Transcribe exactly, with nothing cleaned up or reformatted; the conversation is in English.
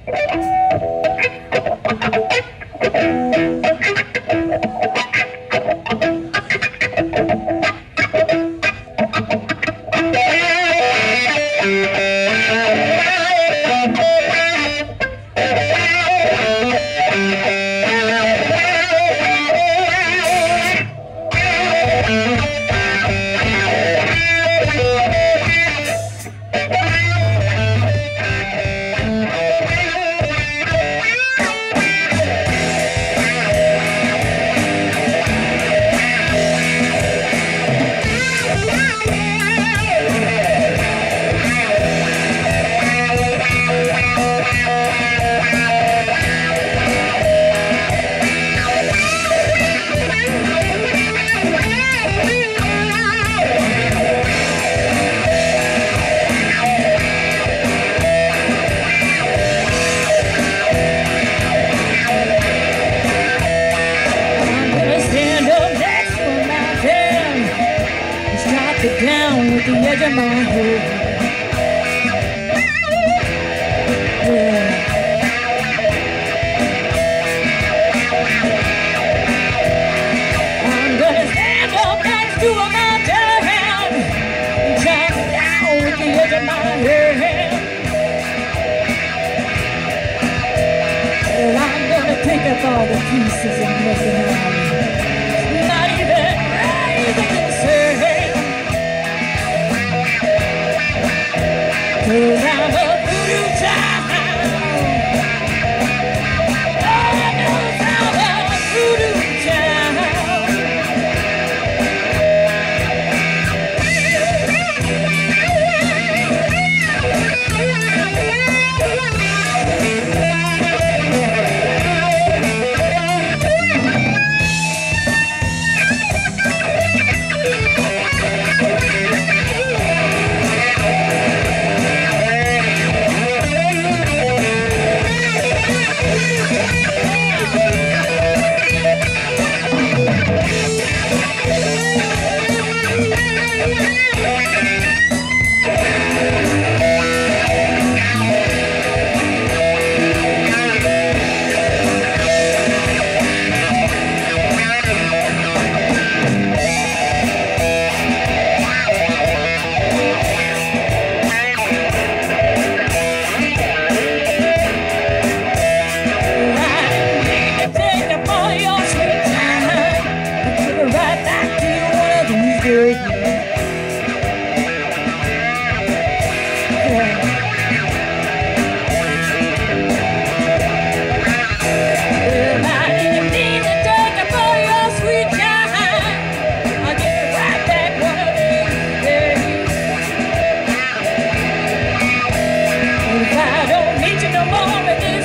Down with the edge of my head. Yeah. I'm gonna stand up next to a mountain and drop down with the edge of my head. And I'm gonna pick up all the pieces and make it out. Not even crazy to say. Cause I'm a voodoo child. I know I'm a voodoo child. If I don't need you no more,